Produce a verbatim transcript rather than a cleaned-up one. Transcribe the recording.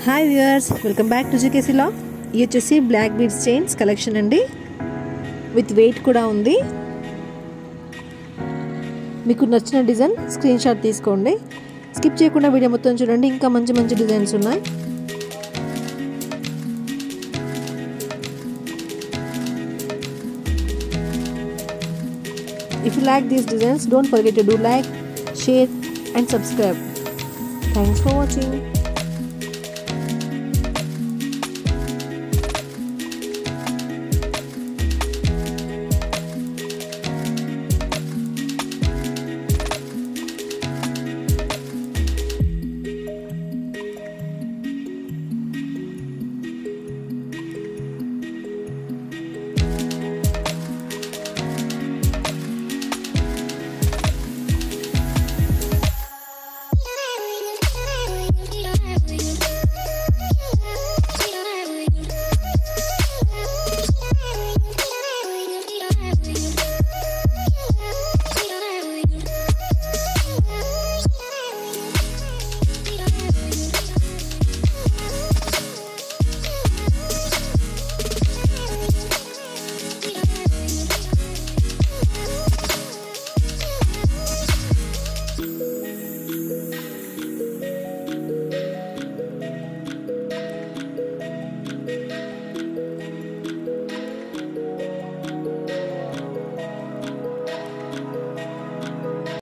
Hi viewers, welcome back to GKC log. ఇది వచ్చేసి black beads chains collection అండి. With weight కూడా ఉంది. మీకు నచ్చిన డిజైన్ స్క్రీన్ షాట్ తీసుకోండి. స్కిప్ చేయకుండా వీడియో మొత్తం చూడండి, ఇంకా మంచి మంచి డిజైన్స్ ఉన్నాయి. If you like these designs, don't forget to do like, share and subscribe. Thanks for watching.